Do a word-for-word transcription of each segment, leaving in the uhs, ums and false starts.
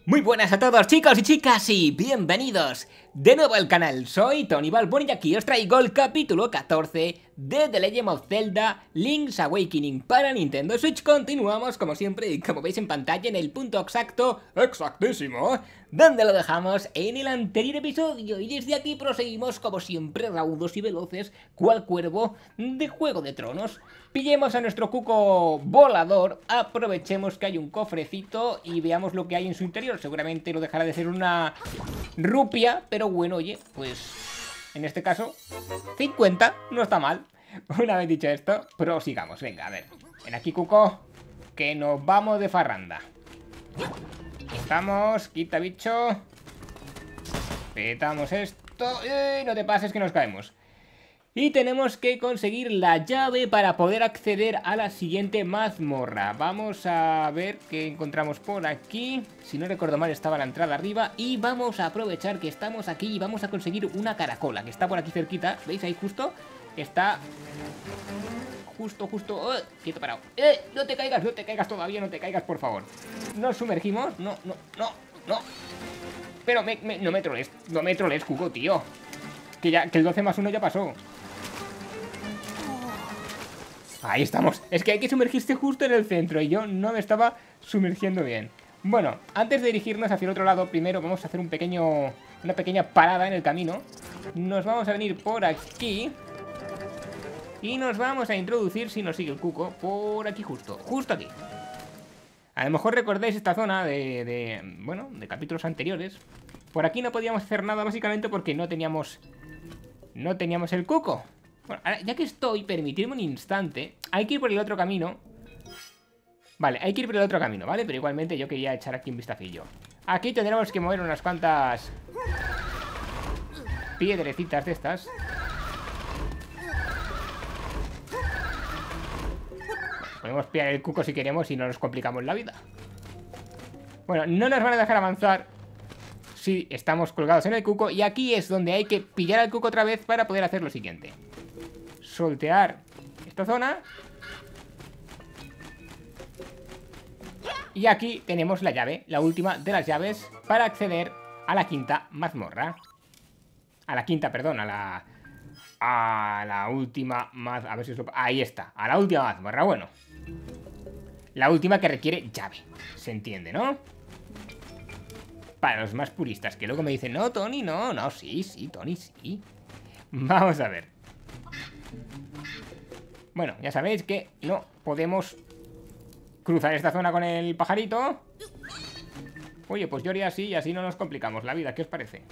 Muy buenas a todos, chicos y chicas, y bienvenidos de nuevo al canal. Soy Tony Balboni y aquí os traigo el capítulo catorce de The Legend of Zelda Link's Awakening para Nintendo Switch. Continuamos, como siempre, y como veis en pantalla, en el punto exacto, exactísimo, donde lo dejamos en el anterior episodio. Y desde aquí proseguimos, como siempre, raudos y veloces, cual cuervo de Juego de Tronos. Pillemos a nuestro cuco volador, aprovechemos que hay un cofrecito y veamos lo que hay en su interior. Seguramente no dejará de ser una rupia, pero bueno, oye, pues en este caso cincuenta, no está mal. Una vez dicho esto, prosigamos. Venga, a ver, ven aquí, cuco, que nos vamos de farranda. Estamos, quita bicho. Petamos esto. ¡Eh! No te pases que nos caemos. Y tenemos que conseguir la llave para poder acceder a la siguiente mazmorra. Vamos a ver qué encontramos por aquí. Si no recuerdo mal, estaba la entrada arriba. Y vamos a aprovechar que estamos aquí y vamos a conseguir una caracola, que está por aquí cerquita. ¿Veis ahí justo? Está... Justo, justo... ¡Oh! Quieto, parado. ¡Eh! No te caigas, no te caigas todavía, no te caigas, por favor. Nos sumergimos. No, no, no, no. Pero me, me, no me troles, no me troles, cuco, tío. Que, ya, que el doce más uno ya pasó. Ahí estamos. Es que hay que sumergirse justo en el centro y yo no me estaba sumergiendo bien. Bueno, antes de dirigirnos hacia el otro lado, primero vamos a hacer un pequeño, una pequeña parada en el camino. Nos vamos a venir por aquí y nos vamos a introducir, si nos sigue el cuco, por aquí justo, justo aquí. A lo mejor recordáis esta zona de, de, bueno, de capítulos anteriores. Por aquí no podíamos hacer nada básicamente porque no teníamos, no teníamos el cuco. Bueno, ahora, ya que estoy, permitidme un instante. Hay que ir por el otro camino. Vale, hay que ir por el otro camino, ¿vale? Pero igualmente yo quería echar aquí un vistacillo. Aquí tendremos que mover unas cuantas piedrecitas de estas. Podemos pillar el cuco si queremos y no nos complicamos la vida. Bueno, no nos van a dejar avanzar si estamos colgados en el cuco. Y aquí es donde hay que pillar al cuco otra vez para poder hacer lo siguiente: soltear esta zona. Y aquí tenemos la llave, la última de las llaves para acceder a la quinta mazmorra. A la quinta, perdón, a la... A la última maz... A ver si os lo... Ahí está, a la última mazmorra, bueno. La última que requiere llave, se entiende, ¿no? Para los más puristas, que luego me dicen, no, Tony, no, no, sí, sí, Tony, sí. Vamos a ver. Bueno, ya sabéis que no podemos cruzar esta zona con el pajarito. Oye, pues yo haría así y así no nos complicamos la vida. ¿Qué os parece?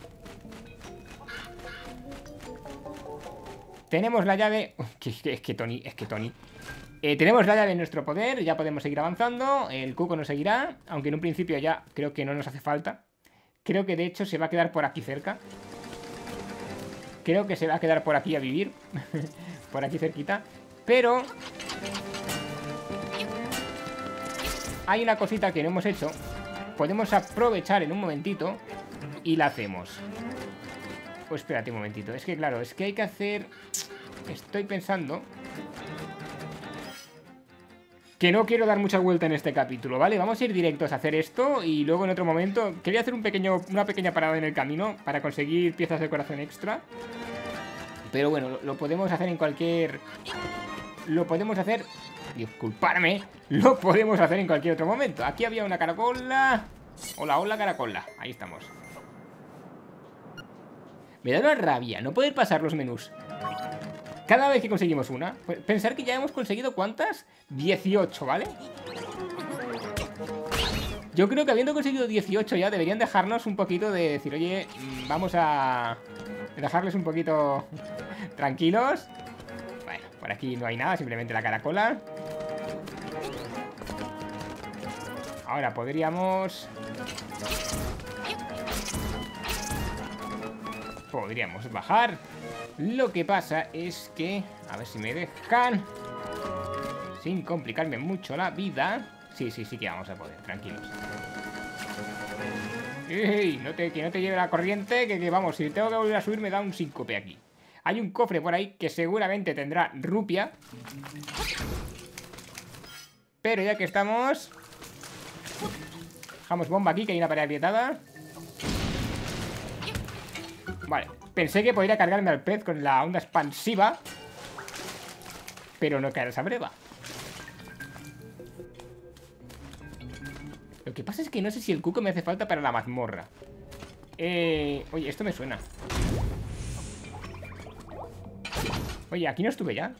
Tenemos la llave... Es que, es que Tony, es que Tony... Eh, tenemos la llave en nuestro poder, ya podemos seguir avanzando. El cuco nos seguirá, aunque en un principio ya creo que no nos hace falta. Creo que de hecho se va a quedar por aquí cerca. Creo que se va a quedar por aquí a vivir. Por aquí cerquita. Pero hay una cosita que no hemos hecho. Podemos aprovechar en un momentito y la hacemos. Pues espérate un momentito. Es que claro, es que hay que hacer... Estoy pensando que no quiero dar mucha vuelta en este capítulo, ¿vale? Vamos a ir directos a hacer esto y luego en otro momento... Quería hacer un pequeño, una pequeña parada en el camino para conseguir piezas de corazón extra. Pero bueno, lo, lo podemos hacer en cualquier... Lo podemos hacer... Disculparme. Lo podemos hacer en cualquier otro momento. Aquí había una caracola. Hola, hola, caracola. Ahí estamos. Me da una rabia no poder pasar los menús cada vez que conseguimos una. Pensar que ya hemos conseguido, ¿cuántas? dieciocho, ¿vale? Yo creo que habiendo conseguido dieciocho ya deberían dejarnos un poquito de decir, oye, vamos a dejarles un poquito tranquilos. Bueno, por aquí no hay nada, simplemente la caracola. Ahora podríamos... Podríamos bajar. Lo que pasa es que... A ver si me dejan... Sin complicarme mucho la vida. Sí, sí, sí que vamos a poder, tranquilos. ¡Ey! No te, que no te lleve la corriente, que, que vamos, si tengo que volver a subir me da un síncope aquí. Hay un cofre por ahí que seguramente tendrá rupia. Pero ya que estamos... Dejamos bomba aquí, que hay una pared agrietada. Vale, pensé que podría cargarme al pez con la onda expansiva, pero no caer esa breva. Lo que pasa es que no sé si el cuco me hace falta para la mazmorra. Eh... Oye, esto me suena. Oye, aquí no estuve ya.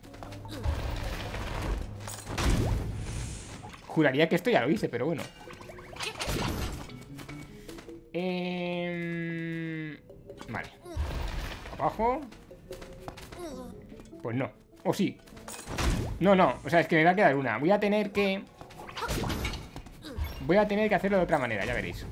Juraría que esto ya lo hice, pero bueno. Eh... Vale. Abajo. Pues no. O sí. No, no. O sea, es que me va a quedar una. Voy a tener que... Voy a tener que hacerlo de otra manera, ya veréis.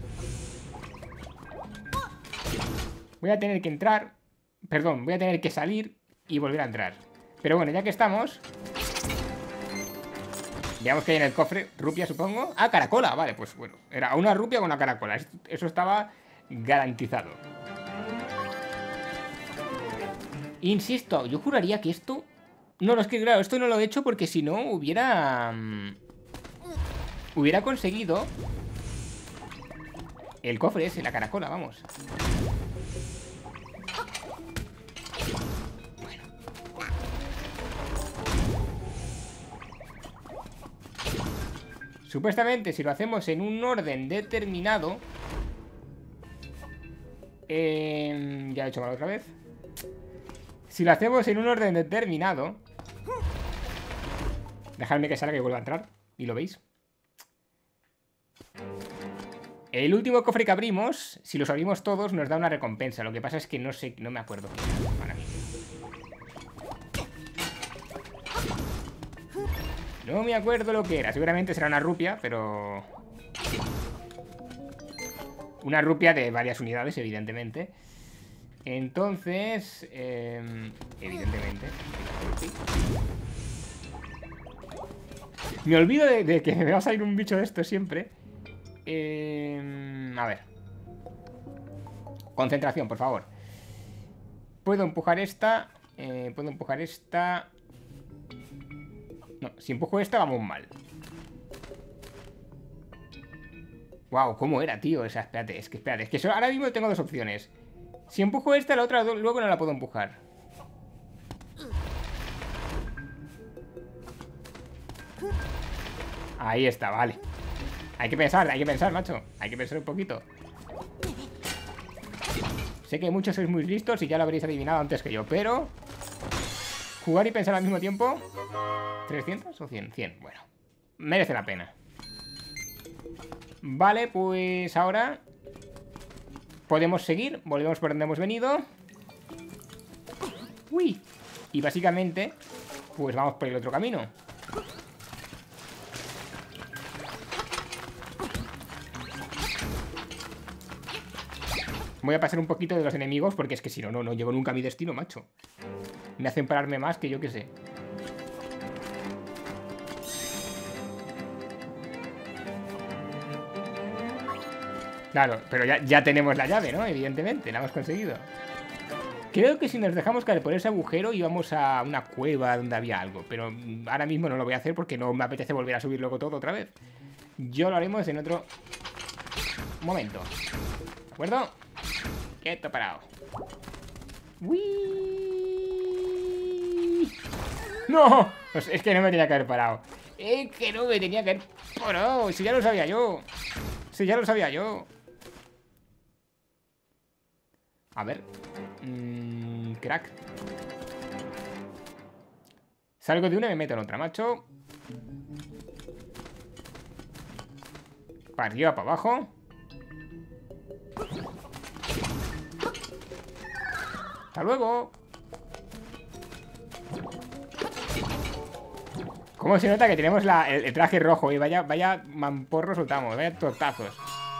Voy a tener que entrar. Perdón, voy a tener que salir y volver a entrar. Pero bueno, ya que estamos... Veamos que hay en el cofre. Rupia, supongo. Ah, caracola. Vale, pues bueno. Era una rupia con una caracola. Eso estaba garantizado. Insisto, yo juraría que esto... No, no, es que claro, esto no lo he hecho porque si no hubiera... Hubiera conseguido el cofre ese, la caracola, vamos. Bueno. Supuestamente, si lo hacemos en un orden determinado... Eh, ya he hecho mal otra vez. Si lo hacemos en un orden determinado... Dejadme que salga y vuelva a entrar. ¿Y lo veis? El último cofre que abrimos, si los abrimos todos, nos da una recompensa. Lo que pasa es que no sé, no me acuerdo qué era para mí. No me acuerdo lo que era. Seguramente será una rupia, pero... Una rupia de varias unidades, evidentemente. Entonces... Eh, evidentemente. Me olvido de, de que me va a salir un bicho de esto siempre. Eh, a ver. Concentración, por favor. Puedo empujar esta. Eh, puedo empujar esta. No, si empujo esta vamos mal. Wow, ¿cómo era, tío? Esa, espérate, es que espérate. Es que solo, ahora mismo tengo dos opciones. Si empujo esta, la otra luego no la puedo empujar. Ahí está, vale. Hay que pensar, hay que pensar, macho. Hay que pensar un poquito. Sé que muchos sois muy listos y ya lo habréis adivinado antes que yo, pero... Jugar y pensar al mismo tiempo... ¿trescientos o cien? cien, bueno. Merece la pena. Vale, pues ahora... Podemos seguir, volvemos por donde hemos venido. Uy. Y básicamente... Pues vamos por el otro camino. Voy a pasar un poquito de los enemigos porque es que si no, no, no llego nunca a mi destino, macho. Me hacen pararme más que yo que sé. Claro, pero ya, ya tenemos la llave, ¿no? Evidentemente, la hemos conseguido. Creo que si nos dejamos caer por ese agujero íbamos a una cueva donde había algo. Pero ahora mismo no lo voy a hacer porque no me apetece volver a subir luego todo otra vez. Yo lo haremos en otro momento. ¿De acuerdo? Quieto, parado. ¡Uy! ¡No! Pues es que no me tenía que haber parado. Es que no me tenía que haber parado. Si ya lo sabía yo. Si ya lo sabía yo. A ver. Mm, crack. Salgo de una y me meto en otra, macho. Para arriba, para abajo. Hasta luego. ¿Cómo se nota que tenemos la, el, el traje rojo? Y vaya, vaya mamporro soltamos. Vaya tortazos.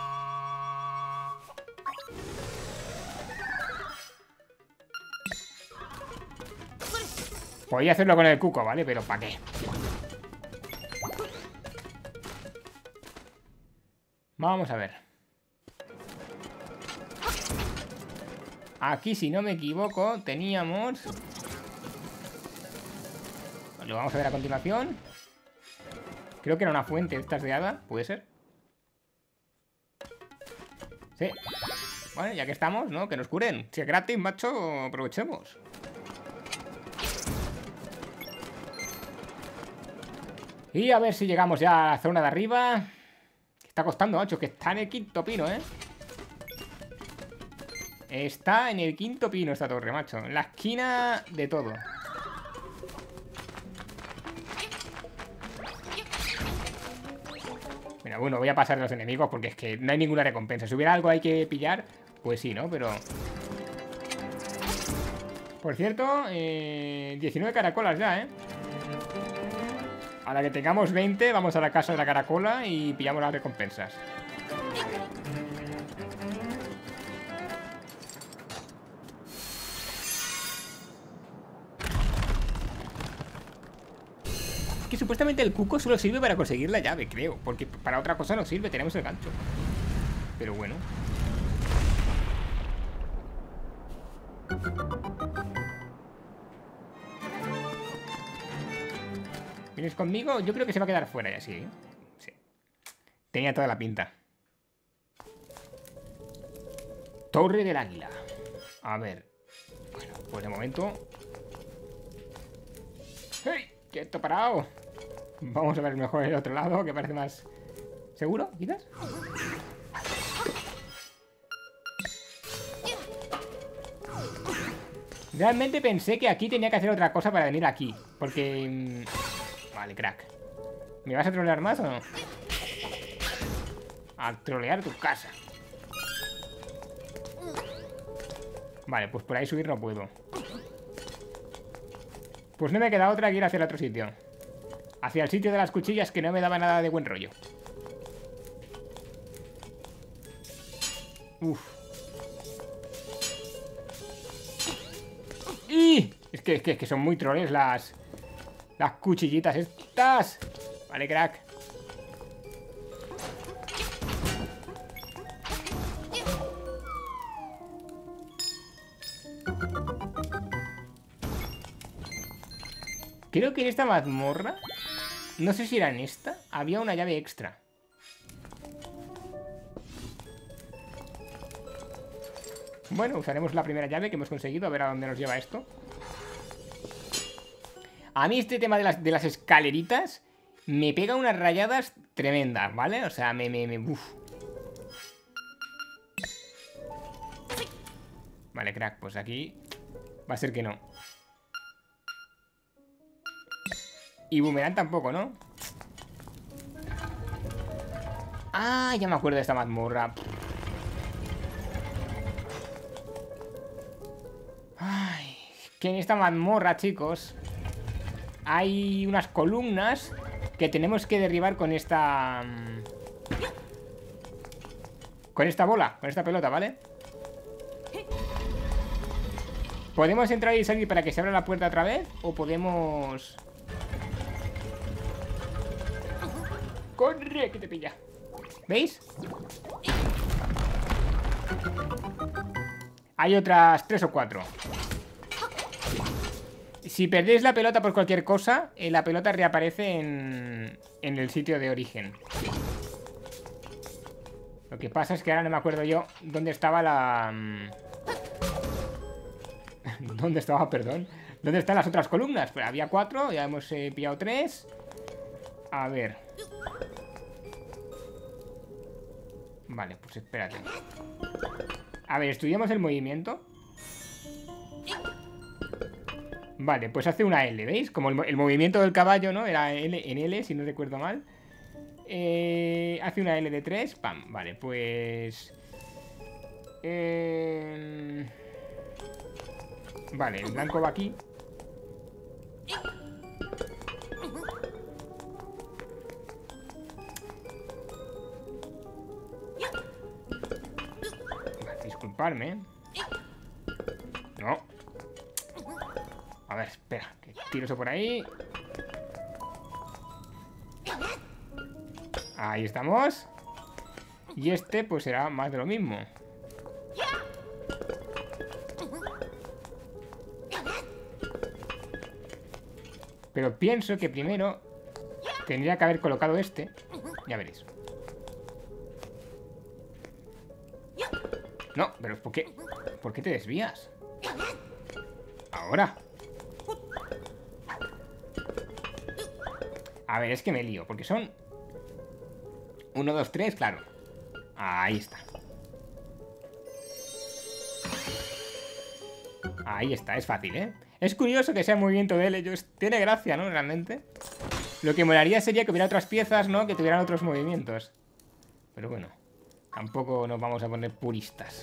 Podría hacerlo con el cuco, ¿vale? Pero ¿para qué? Vamos a ver. Aquí, si no me equivoco, teníamos... Lo vamos a ver a continuación. Creo que era una fuente de estas de hada, ¿puede ser? Sí. Bueno, ya que estamos, ¿no? Que nos curen. Si es gratis, macho, aprovechemos. Y a ver si llegamos ya a la zona de arriba. Está costando, macho, que está en el quinto pino, ¿eh? Está en el quinto pino esta torre, macho. En la esquina de todo. Mira, bueno, voy a pasar de los enemigos porque es que no hay ninguna recompensa. Si hubiera algo hay que pillar, pues sí, ¿no? Pero... Por cierto, eh, diecinueve caracolas ya, ¿eh? A la que tengamos veinte, vamos a la casa de la caracola y pillamos las recompensas. Que supuestamente el cuco solo sirve para conseguir la llave, creo. Porque para otra cosa no sirve, tenemos el gancho. Pero bueno. ¿Vienes conmigo? Yo creo que se va a quedar fuera ya, sí, ¿eh? Sí. Tenía toda la pinta. Torre del Águila. A ver. Bueno, pues de momento... ¡Hey! ¡Quieto parado! Vamos a ver mejor el otro lado, que parece más... ¿Seguro? ¿Quizás? Realmente pensé que aquí tenía que hacer otra cosa para venir aquí. Porque... Vale, crack. ¿Me vas a trolear más o no? A trolear tu casa. Vale, pues por ahí subir no puedo. Pues no me queda otra que ir hacia el otro sitio. Hacia el sitio de las cuchillas, que no me daba nada de buen rollo. Uf. ¡Y! Es que, es que, es que son muy troles las... Las cuchillitas estas. Vale, crack. Creo que en esta mazmorra, no sé si era en esta, había una llave extra. Bueno, usaremos la primera llave que hemos conseguido. A ver a dónde nos lleva esto. A mí este tema de las, de las escaleritas me pega unas rayadas tremendas, ¿vale? O sea, me... me, me uf. Vale, crack, pues aquí va a ser que no. Y boomerang tampoco, ¿no? Ah, ya me acuerdo de esta mazmorra. Ay, que en esta mazmorra, chicos, hay unas columnas que tenemos que derribar con esta... Con esta bola, con esta pelota, ¿vale? ¿Podemos entrar y salir para que se abra la puerta otra vez? ¿O podemos...? ¡Corre, que te pilla! ¿Veis? Hay otras tres o cuatro. Si perdéis la pelota por cualquier cosa, eh, la pelota reaparece en, en el sitio de origen. Lo que pasa es que ahora no me acuerdo yo dónde estaba la... ¿Dónde estaba, perdón? ¿Dónde están las otras columnas? Pues había cuatro, ya hemos eh, pillado tres. A ver. Vale, pues espérate. A ver, estudiamos el movimiento. Vale, pues hace una L, ¿veis? Como el, el movimiento del caballo, ¿no? Era L, en L, si no recuerdo mal. eh, Hace una L de tres. Pam, vale, pues... Eh... Vale, el blanco va aquí. Vale, disculparme. No. A ver, espera, que tiro eso por ahí. Ahí estamos. Y este pues será más de lo mismo. Pero pienso que primero tendría que haber colocado este. Ya veréis. No, pero ¿por qué? ¿Por qué te desvías? Ahora. A ver, es que me lío, porque son... uno, dos, tres, claro. Ahí está. Ahí está, es fácil, ¿eh? Es curioso que sea movimiento de ellos. Tiene gracia, ¿no? Realmente. Lo que molaría sería que hubiera otras piezas, ¿no? Que tuvieran otros movimientos. Pero bueno, tampoco nos vamos a poner puristas.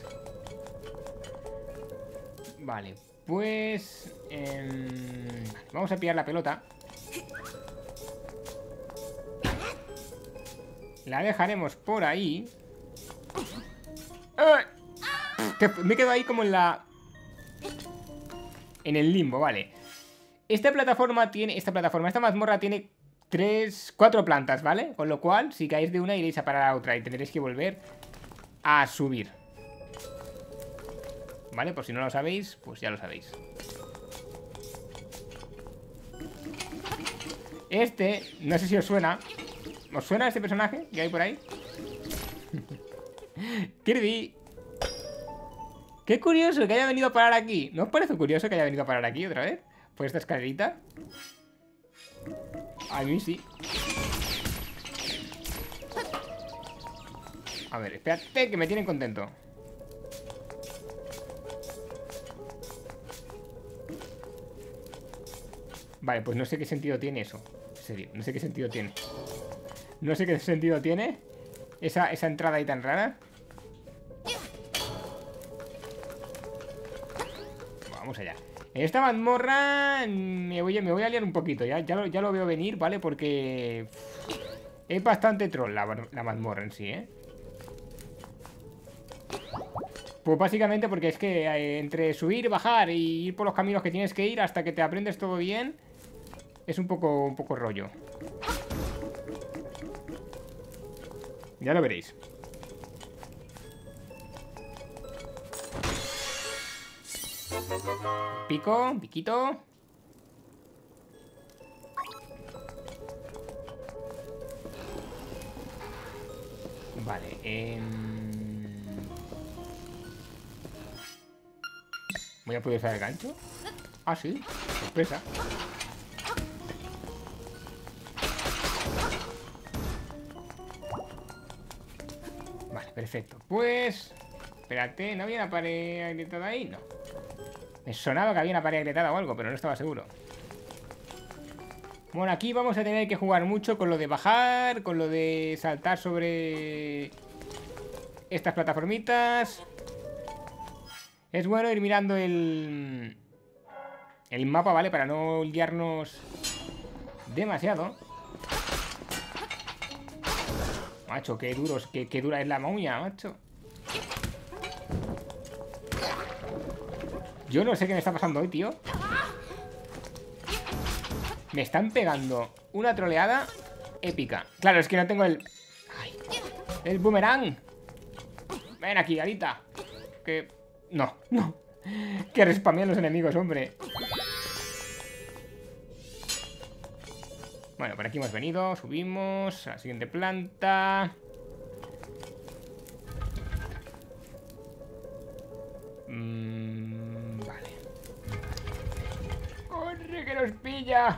Vale, pues... Eh, vamos a pillar la pelota. La dejaremos por ahí. ¡Ay! Me quedo ahí como en la... En el limbo, vale. Esta plataforma tiene... Esta plataforma, esta mazmorra tiene tres... Cuatro plantas, ¿vale? Con lo cual, si caéis de una, iréis a parar a otra y tendréis que volver a subir. ¿Vale? Por si no lo sabéis, pues ya lo sabéis. Este, no sé si os suena. ¿Os suena este personaje que hay por ahí? Kirby. Qué curioso que haya venido a parar aquí. ¿No os parece curioso que haya venido a parar aquí otra vez? Por esta escalerita. A mí sí. A ver, espérate que me tienen contento. Vale, pues no sé qué sentido tiene eso. En serio, no sé qué sentido tiene. No sé qué sentido tiene esa, esa entrada ahí tan rara. Vamos allá. En esta mazmorra me voy, a, me voy a liar un poquito. Ya, ya, lo, ya lo veo venir, ¿vale? Porque es bastante troll la, la mazmorra en sí, ¿eh? Pues básicamente porque es que eh, entre subir, bajar y ir por los caminos que tienes que ir hasta que te aprendes todo bien, es un poco, un poco rollo. Ya lo veréis. Pico, piquito. Vale, eh... ¿voy a poder usar el gancho? Ah, sí, sorpresa. Vale, perfecto. Pues... espérate, ¿no había una pared agrietada ahí? No. Me sonaba que había una pared agrietada o algo, pero no estaba seguro. Bueno, aquí vamos a tener que jugar mucho con lo de bajar, con lo de saltar sobre estas plataformitas. Es bueno ir mirando el... el mapa, ¿vale? Para no liarnos demasiado. Macho, qué duros, qué, qué dura es la momia, macho. Yo no sé qué me está pasando hoy, tío. Me están pegando una troleada épica. Claro, es que no tengo el... ¡ay! ¡El boomerang! Ven aquí, Garita. Que... no, no. Que respamean los enemigos, hombre. Bueno, por aquí hemos venido. Subimos a la siguiente planta. Mm, vale. ¡Corre, que nos pilla!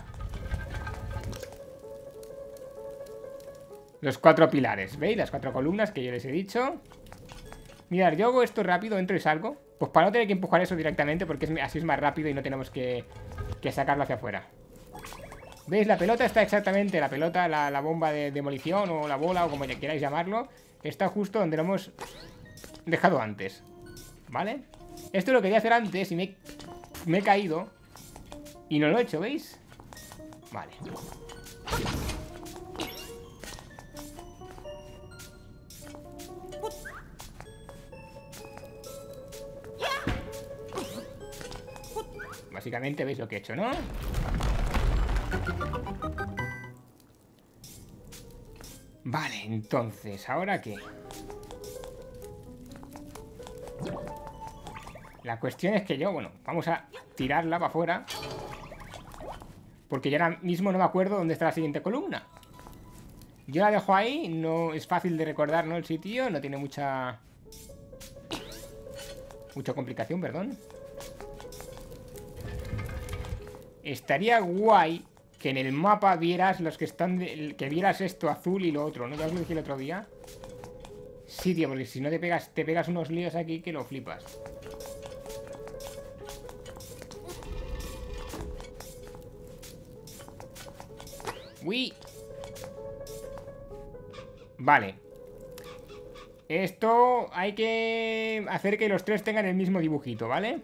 Los cuatro pilares, ¿veis? Las cuatro columnas que yo les he dicho. Mirad, yo hago esto rápido, entro y salgo. Pues para no tener que empujar eso directamente, porque es, así es más rápido y no tenemos que, que sacarlo hacia afuera. ¿Veis? La pelota está exactamente, la pelota, la, la bomba de demolición o la bola o como queráis llamarlo, está justo donde lo hemos dejado antes. ¿Vale? Esto lo quería hacer antes y me, me he caído y no lo he hecho, ¿veis? Vale. Básicamente veis lo que he hecho, ¿no? Vale, entonces, ¿ahora qué? La cuestión es que yo, bueno, vamos a tirarla para afuera. Porque yo ahora mismo no me acuerdo dónde está la siguiente columna. Yo la dejo ahí, no es fácil de recordar, ¿no? El sitio, no tiene mucha... Mucha complicación, perdón. Estaría guay que en el mapa vieras los que están... De, que vieras esto azul y lo otro, ¿no? Ya os lo dije el otro día. Sí, tío, porque si no te pegas, te pegas unos líos aquí que lo flipas. Uy. Vale. Esto hay que hacer que los tres tengan el mismo dibujito, ¿vale?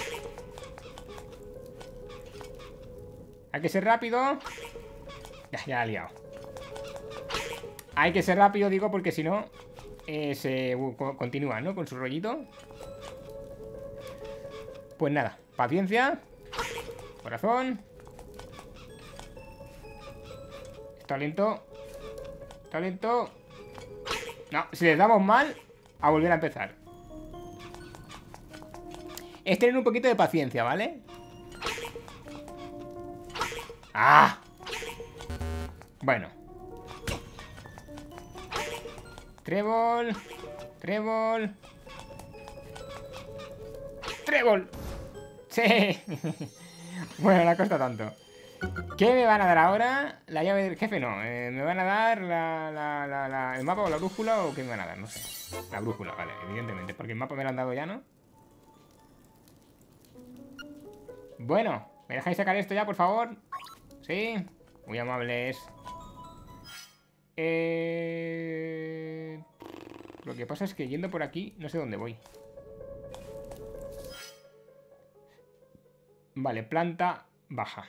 Hay que ser rápido. Ya, ya la he liado. Hay que ser rápido, digo, porque si no eh, se uh, continúa, ¿no? Con su rollito. Pues nada, paciencia. Corazón. Está lento. Está lento. No, si les damos mal, a volver a empezar. Es tener un poquito de paciencia, ¿vale? ¡Ah! Bueno. Trébol. Trébol. Trébol. Sí. Bueno, no cuesta tanto. ¿Qué me van a dar ahora? La llave del jefe no. Eh, ¿Me van a dar la, la, la, la, el mapa o la brújula o qué me van a dar? No sé. La brújula, vale, evidentemente. Porque el mapa me lo han dado ya, ¿no? Bueno, ¿me dejáis sacar esto ya, por favor? Sí, muy amables. Eh... Lo que pasa es que yendo por aquí no sé dónde voy. Vale, planta baja.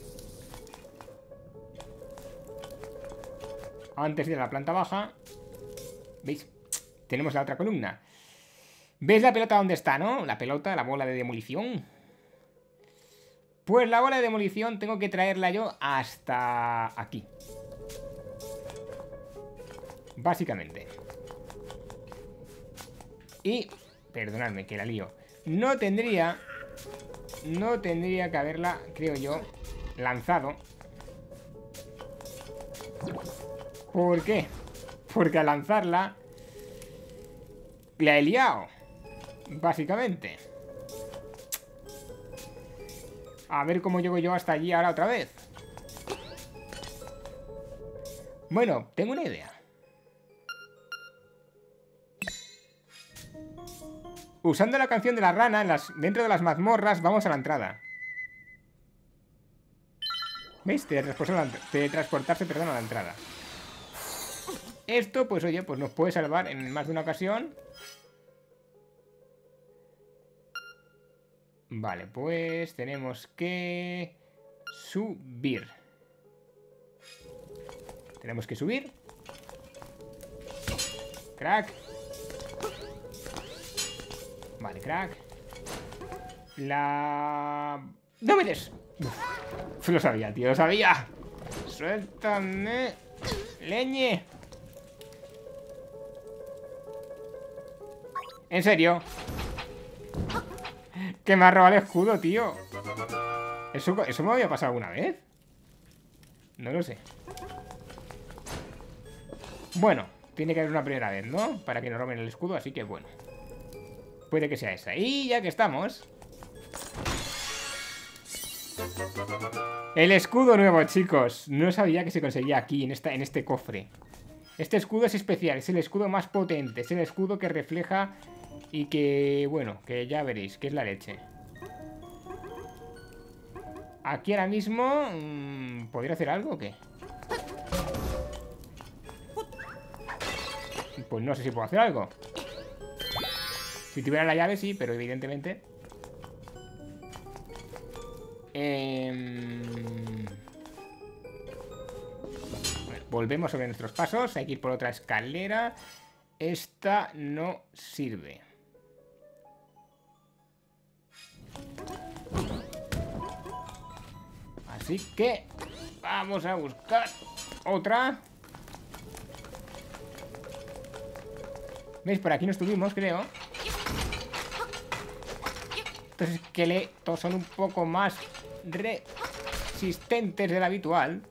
Antes de la planta baja, ¿veis? Tenemos la otra columna. ¿Ves la pelota dónde está, no? La pelota, la bola de demolición. Pues la bola de demolición tengo que traerla yo hasta aquí. Básicamente. Y, perdonadme que la lío. No tendría... No tendría que haberla, creo yo, lanzado. ¿Por qué? Porque al lanzarla la he liado, básicamente. A ver cómo llego yo hasta allí ahora otra vez. Bueno, tengo una idea. Usando la canción de la rana en las, dentro de las mazmorras, vamos a la entrada. ¿Veis? Teletransportarse, perdón, a la entrada. Esto, pues oye, pues nos puede salvar en más de una ocasión. Vale, pues tenemos que subir. Tenemos que subir. Crack. Vale, crack. La... ¡No me des! Uf, lo sabía, tío, lo sabía. Suéltame. Leñe. ¿En serio? Que me ha robado el escudo, tío. ¿Eso, ¿Eso me había pasado alguna vez? No lo sé. Bueno, tiene que haber una primera vez, ¿no? Para que nos roben el escudo, así que bueno. Puede que sea esa. Y ya que estamos... El escudo nuevo, chicos. No sabía que se conseguía aquí, en, esta, en este cofre. Este escudo es especial, es el escudo más potente. Es el escudo que refleja y que, bueno, que ya veréis, que es la leche. Aquí ahora mismo... Mmm, ¿podría hacer algo o qué? Pues no sé si puedo hacer algo. Si tuviera la llave, sí, pero evidentemente... Eh... Bueno, volvemos sobre nuestros pasos. Hay que ir por otra escalera. Esta no sirve. Así que vamos a buscar otra. ¿Veis? Por aquí no estuvimos, creo. Estos esqueletos son un poco más resistentes del habitual.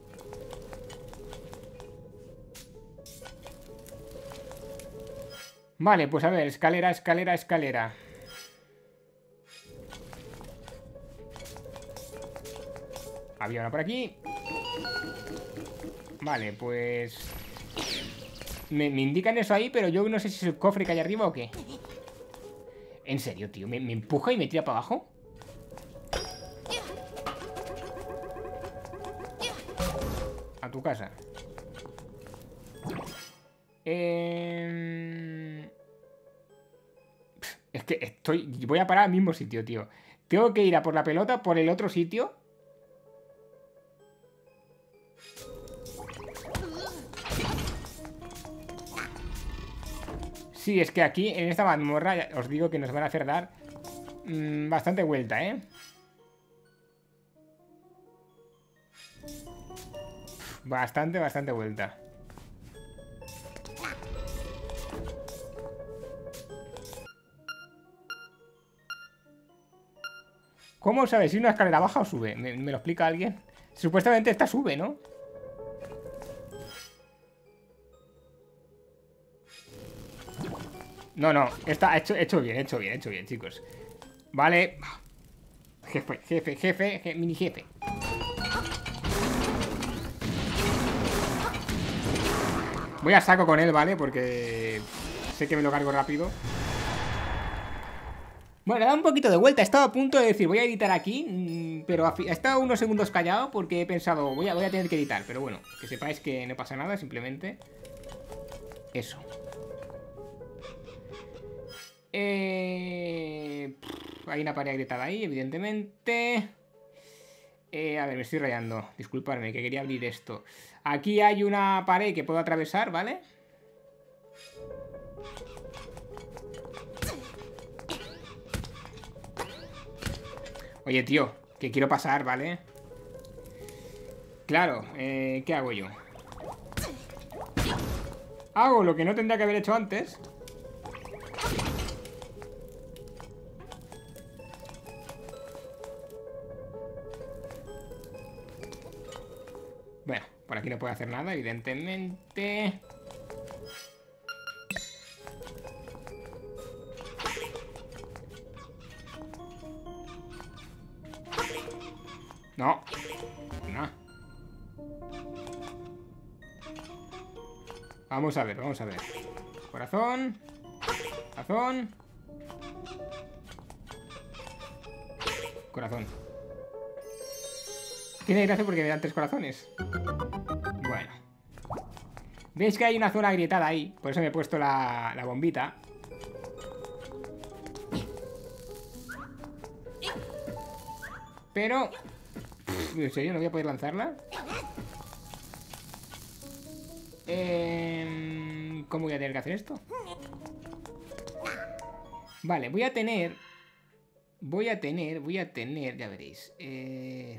Vale, pues a ver, escalera, escalera, escalera. Había una por aquí. Vale, pues... Me, me indican eso ahí, pero yo no sé si es el cofre que hay arriba o qué. En serio, tío, ¿me, me empuja y me tira para abajo? A tu casa. Eh... Es que estoy... Voy a parar al mismo sitio, tío. Tengo que ir a por la pelota por el otro sitio. Sí, es que aquí, en esta mazmorra, os digo que nos van a hacer dar mmm, bastante vuelta, ¿eh? Bastante, bastante vuelta. ¿Cómo sabes si una escalera baja o sube? ¿Me, me lo explica alguien? Supuestamente esta sube, ¿no? No, no, está hecho, hecho bien, hecho bien, hecho bien, chicos. Vale. Jefe, jefe, jefe, jefe mini jefe. Voy a saco con él, ¿vale? Porque sé que me lo cargo rápido. Bueno, da un poquito de vuelta. He estado a punto de decir, voy a editar aquí, pero he estado unos segundos callado porque he pensado, voy a, voy a tener que editar. Pero bueno, que sepáis que no pasa nada, simplemente eso. Eh... Hay una pared agrietada ahí, evidentemente. Eh, a ver, me estoy rayando. Disculpadme, que quería abrir esto. Aquí hay una pared que puedo atravesar, ¿vale? Oye, tío, que quiero pasar, ¿vale? Claro, eh, ¿qué hago yo? Hago lo que no tendría que haber hecho antes. Bueno, por aquí no puedo hacer nada, evidentemente. No. No. Vamos a ver, vamos a ver. Corazón. Corazón. Corazón. Tiene gracia porque me dan tres corazones. Bueno. ¿Veis que hay una zona agrietada ahí? Por eso me he puesto la, la bombita. Pero... ¿En serio no voy a poder lanzarla? Eh, ¿Cómo voy a tener que hacer esto? Vale, voy a tener... Voy a tener, voy a tener... Ya veréis. Eh...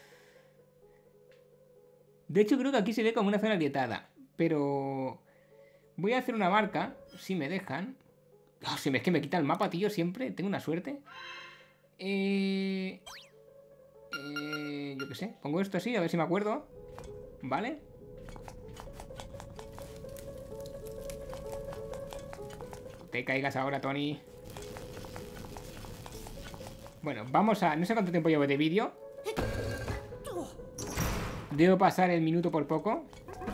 De hecho creo que aquí se ve como una zona agrietada. Pero... Voy a hacer una marca, si me dejan. Oh, si me es que me quita el mapa, tío, siempre. Tengo una suerte. Eh... Eh, yo qué sé, pongo esto así, a ver si me acuerdo. ¿Vale? Te caigas ahora, Tony. Bueno, vamos a... No sé cuánto tiempo llevo de vídeo. Debo pasar el minuto por poco.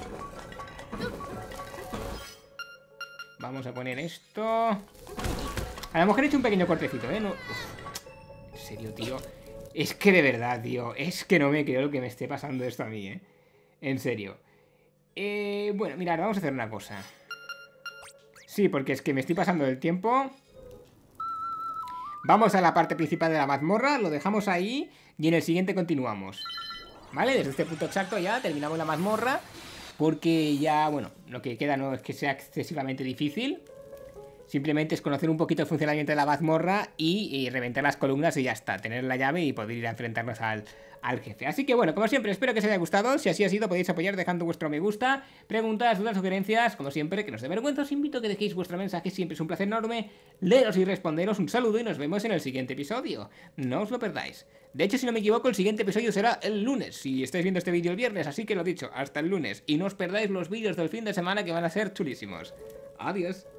Vamos a poner esto. A lo mejor he hecho un pequeño cortecito, ¿eh? No... En serio, tío. Es que de verdad, tío, es que no me creo lo que me esté pasando esto a mí, ¿eh? En serio. Eh, bueno, mirad, vamos a hacer una cosa. Sí, porque es que me estoy pasando el tiempo. Vamos a la parte principal de la mazmorra, lo dejamos ahí y en el siguiente continuamos. ¿Vale? Desde este punto exacto ya terminamos la mazmorra. Porque ya, bueno, lo que queda no es que sea excesivamente difícil. Simplemente es conocer un poquito el funcionamiento de la mazmorra y, y reventar las columnas y ya está. Tener la llave y poder ir a enfrentarnos al, al jefe. Así que bueno, como siempre, espero que os haya gustado. Si así ha sido, podéis apoyar dejando vuestro me gusta, preguntas, dudas, sugerencias. Como siempre, que no os dé vergüenza, os invito a que dejéis vuestro mensaje. Siempre es un placer enorme leeros y responderos. Un saludo y nos vemos en el siguiente episodio. No os lo perdáis. De hecho, si no me equivoco, el siguiente episodio será el lunes. Si estáis viendo este vídeo el viernes, así que lo dicho, hasta el lunes. Y no os perdáis los vídeos del fin de semana que van a ser chulísimos. Adiós.